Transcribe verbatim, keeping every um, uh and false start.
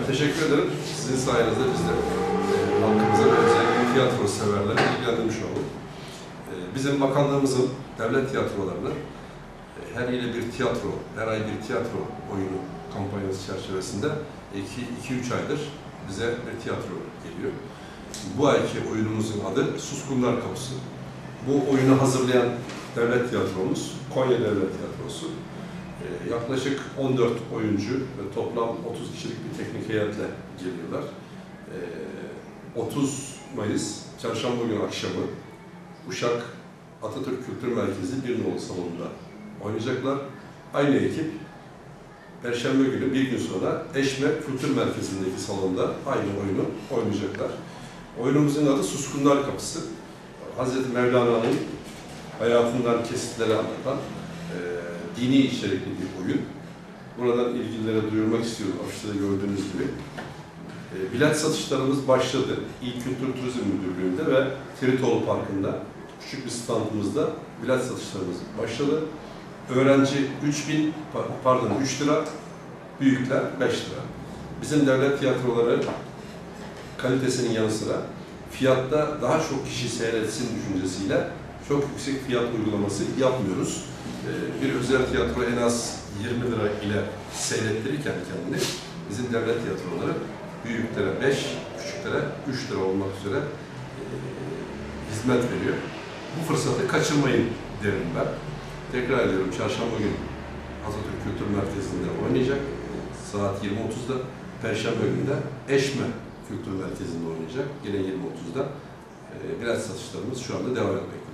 teşekkür ederim. Sizin sayenizde biz de e, halkımıza ve özellikle tiyatro severleri ilgilendirmiş olduk. E, bizim bakanlığımızın devlet tiyatrolarını e, her ile bir tiyatro, her ay bir tiyatro oyunu kampanyası çerçevesinde iki üç aydır bize bir tiyatro geliyor. Bu ayki oyunumuzun adı Suskunlar Kapısı. Bu oyunu hazırlayan devlet tiyatromuz Konya Devlet Tiyatrosu. Ee, yaklaşık on dört oyuncu ve toplam otuz kişilik bir teknik heyetle geliyorlar. Ee, otuz Mayıs Çarşamba günü akşamı Uşak Atatürk Kültür Merkezi bir nolu salonunda oynayacaklar. Aynı ekip Perşembe günü bir gün sonra Eşme Kültür Merkezi'ndeki salonda aynı oyunu oynayacaklar. Oyunumuzun adı Suskunlar Kapısı. Hazreti Mevlana'nın hayatından kesitleri anlatan e, dini içerikli bir oyun. Buradan ilgililere duyurmak istiyorum. Afişte de gördüğünüz gibi. E, bilet satışlarımız başladı. İl Kültür Turizm Müdürlüğü'nde ve Tiritoğlu Parkı'nda küçük bir standımızda bilet satışlarımız başladı. Öğrenci üç bin, pardon üç lira, büyükler beş lira. Bizim devlet tiyatroları kalitesinin yanı sıra fiyatta daha çok kişi seyretsin düşüncesiyle çok yüksek fiyat uygulaması yapmıyoruz. Ee, bir özel tiyatro en az yirmi lira ile seyrettirirken kendini bizim devlet tiyatroları büyüklere beş, küçüklere üç lira olmak üzere e, hizmet veriyor. Bu fırsatı kaçırmayın derim ben. Tekrar ediyorum, çarşamba günü Atatürk Kültür Merkezi'nde oynayacak. Saat yirmi otuzda. Perşembe günü de Eşme Kültür Merkezi'nde oynayacak. Yine yirmi otuzda. E, bilet satışlarımız şu anda devam etmekte.